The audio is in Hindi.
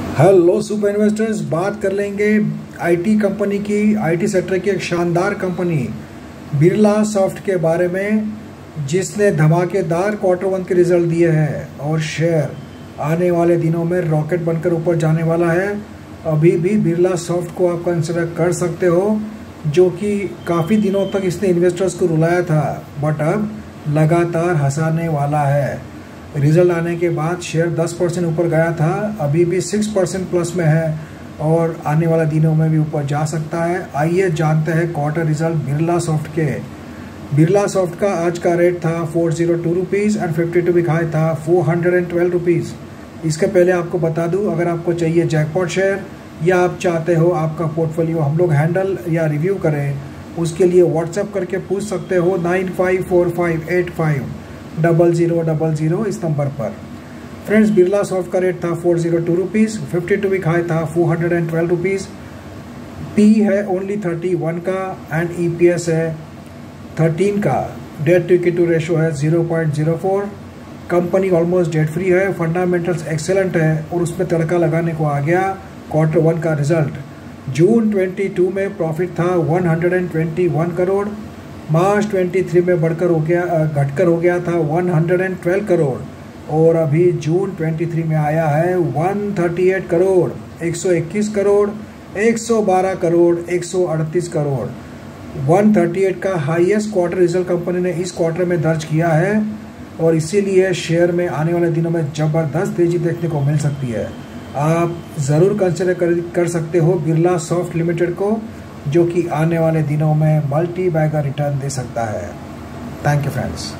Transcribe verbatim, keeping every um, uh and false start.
हेलो सुपर इन्वेस्टर्स, बात कर लेंगे आईटी कंपनी की, आईटी सेक्टर की एक शानदार कंपनी बिरला सॉफ्ट के बारे में, जिसने धमाकेदार क्वार्टर वन के रिजल्ट दिए हैं और शेयर आने वाले दिनों में रॉकेट बनकर ऊपर जाने वाला है। अभी भी बिरला सॉफ्ट को आप कंसिडर कर सकते हो, जो कि काफ़ी दिनों तक इसने इन्वेस्टर्स को रुलाया था, बट अब लगातार हंसाने वाला है। रिजल्ट आने के बाद शेयर दस परसेंट ऊपर गया था, अभी भी छह परसेंट प्लस में है और आने वाले दिनों में भी ऊपर जा सकता है। आइए जानते हैं क्वार्टर रिजल्ट बिरला सॉफ्ट के। बिरला सॉफ्ट का आज का रेट था four zero two rupees and fifty two week high था four hundred and twelve rupees. इसके पहले आपको बता दूं, अगर आपको चाहिए जैकपॉट शेयर या आप चाहते हो आपका पोर्टफोलियो हम लोग हैंडल या रिव्यू करें, उसके लिए व्हाट्सएप करके पूछ सकते हो nine five four five eight five double zero double zero इस नंबर पर। फ्रेंड्स, बिरला सॉफ्ट का रेट था four zero two rupees, fifty two week high था four hundred and twelve rupees. P है ओनली थर्टी वन का एंड ई पी एस है थर्टीन का। डेट टू इक्विटी रेशो है zero point zero four. Company almost debt free है, फंडामेंटल्स एक्सेलेंट है और उसमें तड़का लगाने को आ गया क्वार्टर वन का रिजल्ट। जून बाईस में प्रॉफिट था one hundred and twenty one crore, March तेईस में बढ़कर हो गया घटकर हो गया था one hundred and twelve crore और अभी जून तेईस में आया है वन थर्टी एट करोड़, एक सौ इक्कीस करोड़, एक सौ बारह करोड़, एक सौ अड़तीस करोड़। वन थर्टी एट का हाईएस्ट क्वार्टर रिजल्ट कंपनी ने इस क्वार्टर में दर्ज किया है और इसीलिए शेयर में आने वाले दिनों में ज़बरदस्त तेजी देखने को मिल सकती है। आप ज़रूर कंसिडर कर, कर सकते हो बिरला सॉफ्ट लिमिटेड को, जो कि आने वाले दिनों में मल्टी बैगर रिटर्न दे सकता है। Thank you friends.